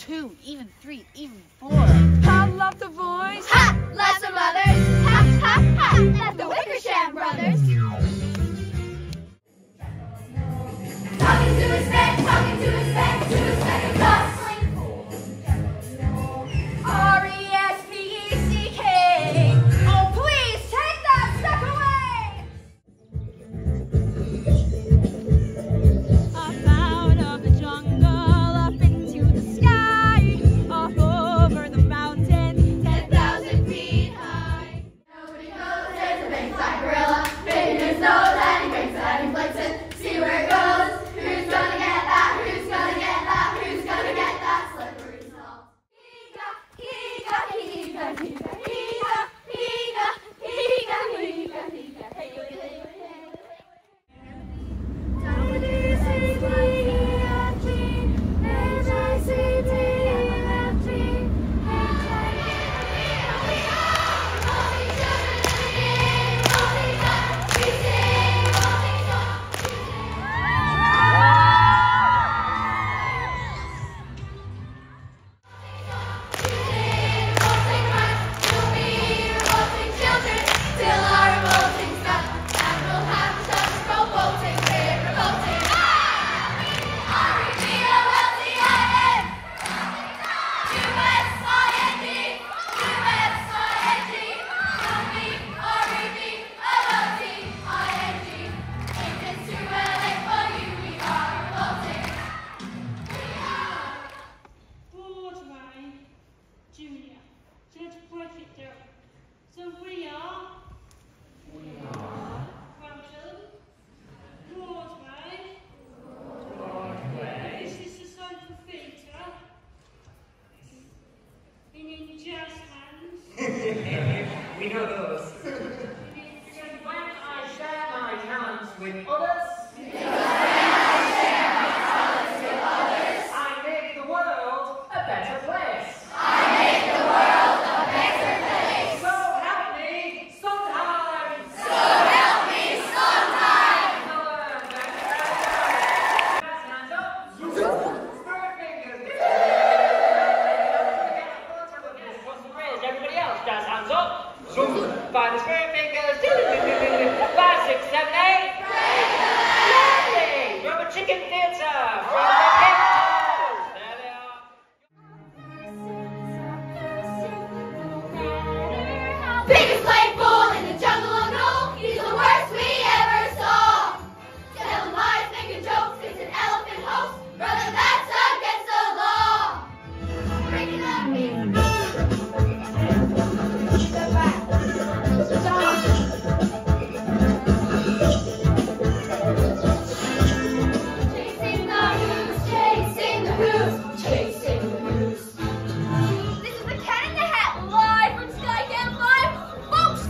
2, even 3, even 4. I love the voice. Ha! Left the mothers. Ha! Ha! Ha! Left the Wickersham brothers. Talking to his friend, talking to his friend, to his friend across. R-E-S-P-E-C-K. Oh, please take that stuff away. Up out of the jungle, up into the sky, up over the mountain, 10,000 feet high. Nobody knows there's a bankside gorilla, picking his nose and he winks and he flicks it. See where it goes. Who's gonna get that? Who's gonna get that? Who's gonna get that slippery snow? Junior. So let's break it down. So we are Crampton, Broadway. This is the sign for theatre. We need jazz hands. We know those. We need When I share my talents with others, I make the world a better place. So help me sometimes. Hands up. Spirit fingers. What's the phrase? Everybody else, jazz hands up. By the spirit fingers. 5, 6, 7, 8. Lovely. Rubber Chicken Theatre from the Pictures. There they are. Biggest playing fool in the jungle of Nool. He's the worst we ever saw. Telling lies, making jokes, it's an elephant hoax. Brother, that's against the law. Breaking up Chasing the goose, chasing the goose, chasing the goose. This is the Cat in the Hat live from Sky Camp Live. Folks,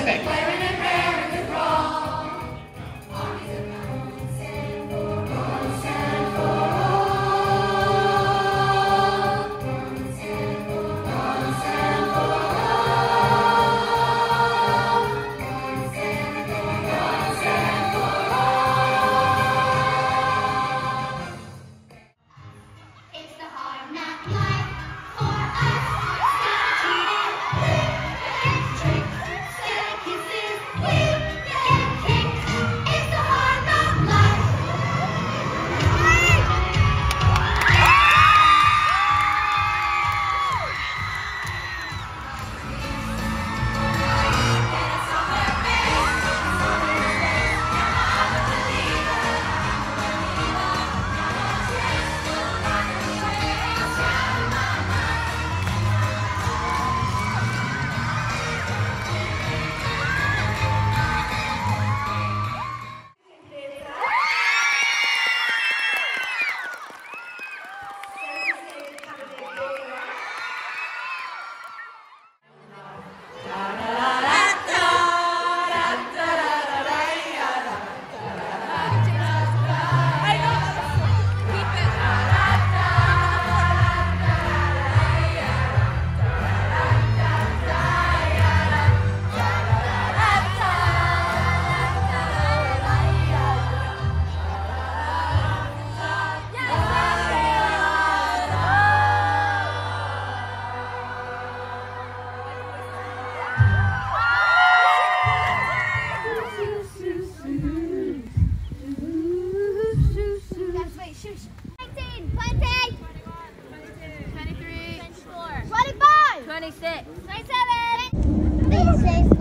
Pacific. It's the hard knock life for us. Get treated, get kisses, get kicked. It's the hard knock life. That's wait, shoot. 19, 20, 23, 24, 25, 26, 27, 26.